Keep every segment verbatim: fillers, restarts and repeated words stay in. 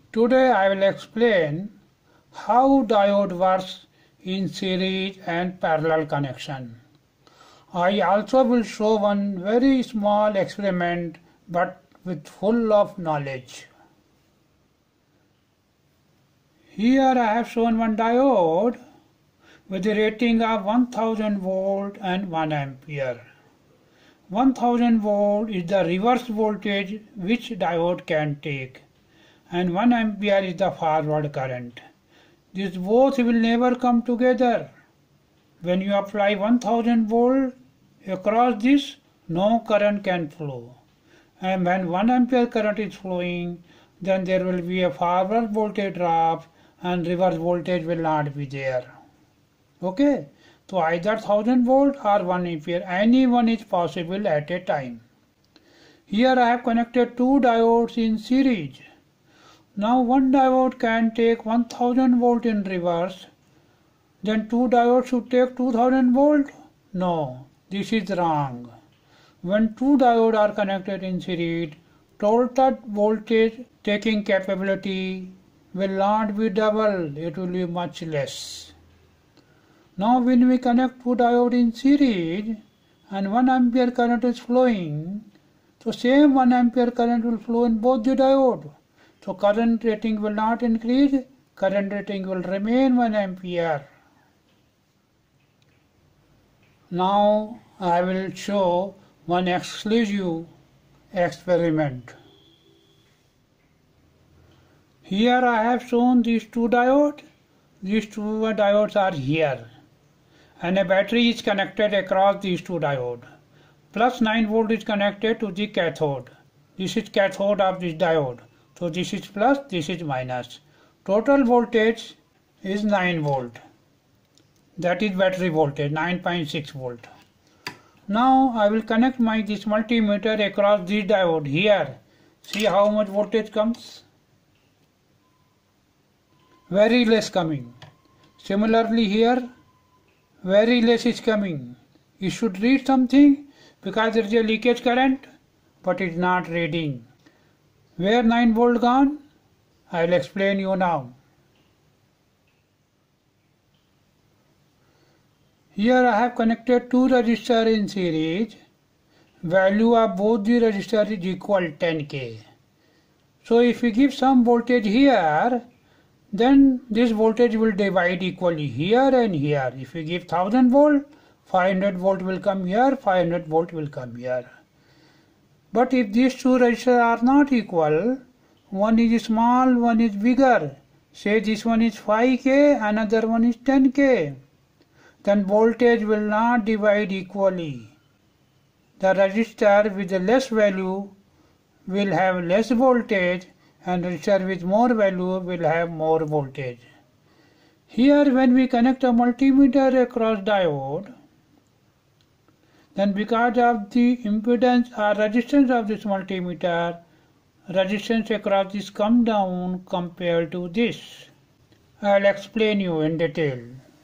Today I will explain how diode works in series and parallel connection. I also will show one very small experiment but with full of knowledge. Here I have shown one diode with a rating of one thousand volt and one ampere. one thousand volt is the reverse voltage which diode can take, and one ampere is the forward current. These both will never come together. When you apply one thousand volt across this, no current can flow. And when one ampere current is flowing, then there will be a forward voltage drop and reverse voltage will not be there. Okay, so either one thousand volt or one ampere, any one is possible at a time. Here I have connected two diodes in series. Now one diode can take one thousand volt in reverse, then two diodes should take two thousand volt? No, this is wrong. When two diodes are connected in series, total voltage taking capability will not be double, it will be much less. Now when we connect two diodes in series and one ampere current is flowing, so same one ampere current will flow in both the diodes. So current rating will not increase, current rating will remain one ampere. Now I will show one exclusive experiment. Here I have shown these two diodes. These two diodes are here. And a battery is connected across these two diodes. Plus nine volt is connected to the cathode. This is cathode of this diode. So this is plus, this is minus. Total voltage is nine volt. That is battery voltage, nine point six volt. Now I will connect my this multimeter across this diode here. See how much voltage comes? Very less coming. Similarly here, very less is coming. It should read something because there is a leakage current, but it is not reading. Where nine volt gone? I will explain you now. Here I have connected two resistors in series. Value of both the resistors is equal ten K. So if we give some voltage here, then this voltage will divide equally here and here. If we give one thousand volt, five hundred volt will come here, five hundred volt will come here. But if these two resistors are not equal, one is small, one is bigger, say this one is five K, another one is ten K, then voltage will not divide equally. The resistor with the less value will have less voltage and resistor with more value will have more voltage. Here when we connect a multimeter across diode, then because of the impedance or resistance of this multimeter, resistance across this come down compared to this. I will explain you in detail.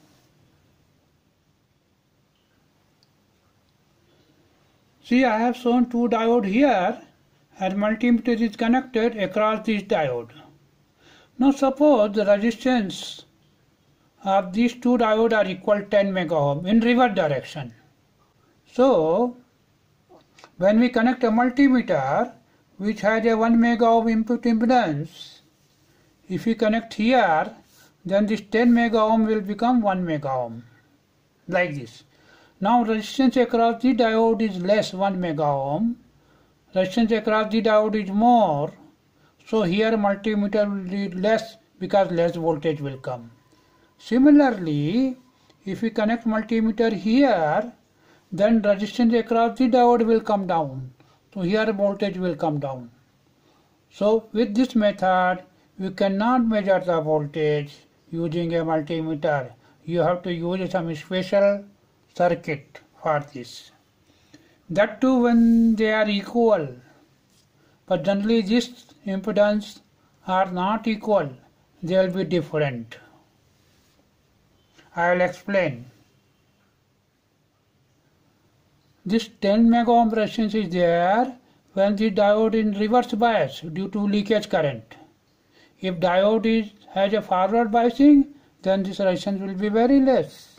See, I have shown two diodes here and multimeter is connected across this diode. Now suppose the resistance of these two diodes are equal ten mega ohm in reverse direction. So when we connect a multimeter which has a one mega ohm input impedance, if we connect here, then this ten mega ohm will become one mega ohm, like this. Now resistance across the diode is less one mega ohm, resistance across the diode is more, so here multimeter will read less because less voltage will come. Similarly, if we connect multimeter here, then resistance across the diode will come down, so here voltage will come down. So with this method, we cannot measure the voltage using a multimeter. You have to use some special circuit for this. That too when they are equal, but generally this impedance are not equal, they will be different. I will explain. This ten mega ohm resistance is there when the diode in reverse bias due to leakage current. If diode is, has a forward biasing, then this resistance will be very less.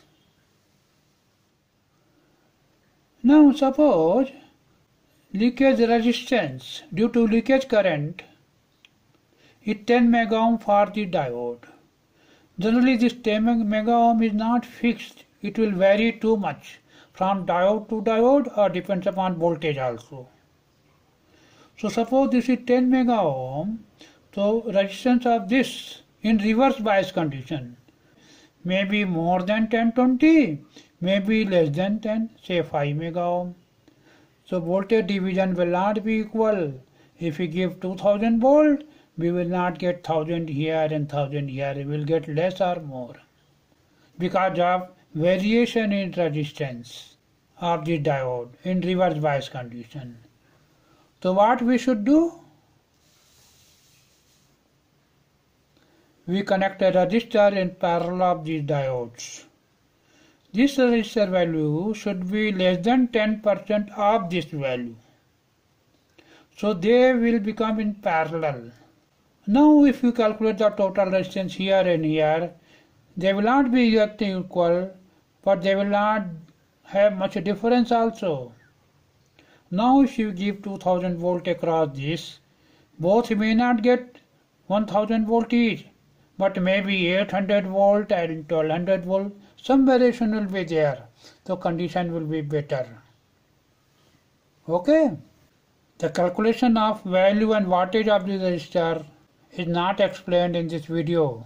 Now suppose leakage resistance due to leakage current is ten mega ohm for the diode. Generally this ten mega ohm is not fixed. It will vary too much from diode to diode or depends upon voltage also. So suppose this is ten mega ohm, so resistance of this in reverse bias condition may be more than ten twenty, may be less than ten, say five mega ohm. So voltage division will not be equal. If we give two thousand volt, we will not get one thousand here and one thousand here, we will get less or more because of variation in resistance of the diode in reverse bias condition. So what we should do? We connect a resistor in parallel of these diodes. This resistor value should be less than ten percent of this value. So they will become in parallel. Now if you calculate the total resistance here and here, they will not be exactly equal, but they will not have much difference also. Now if you give two thousand volt across this, both may not get one thousand volt each, but maybe eight hundred volt and twelve hundred volt, some variation will be there, so condition will be better. Okay? The calculation of value and wattage of the resistor is not explained in this video.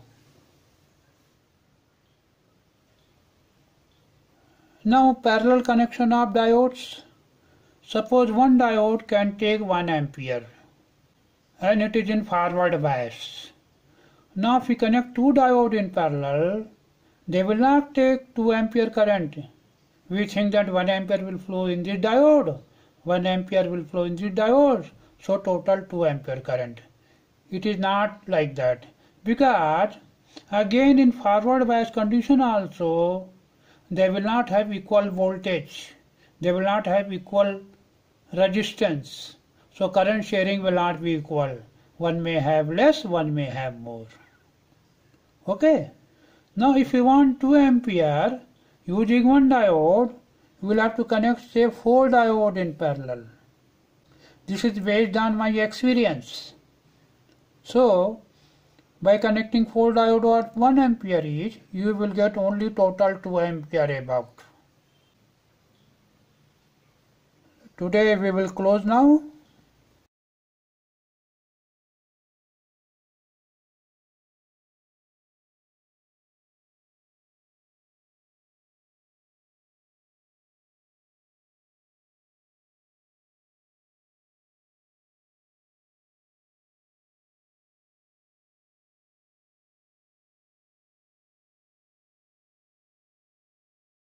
Now parallel connection of diodes. Suppose one diode can take one ampere and it is in forward bias. Now if we connect two diodes in parallel, they will not take two ampere current. We think that one ampere will flow in this diode, one ampere will flow in this diode, so total two ampere current. It is not like that, because again in forward bias condition also, they will not have equal voltage, they will not have equal resistance, so current sharing will not be equal. One may have less, one may have more. Okay? Now if you want two ampere using one diode, you will have to connect say four diodes in parallel. This is based on my experience. So by connecting four diodes at one ampere each, you will get only total two ampere about. Today we will close now.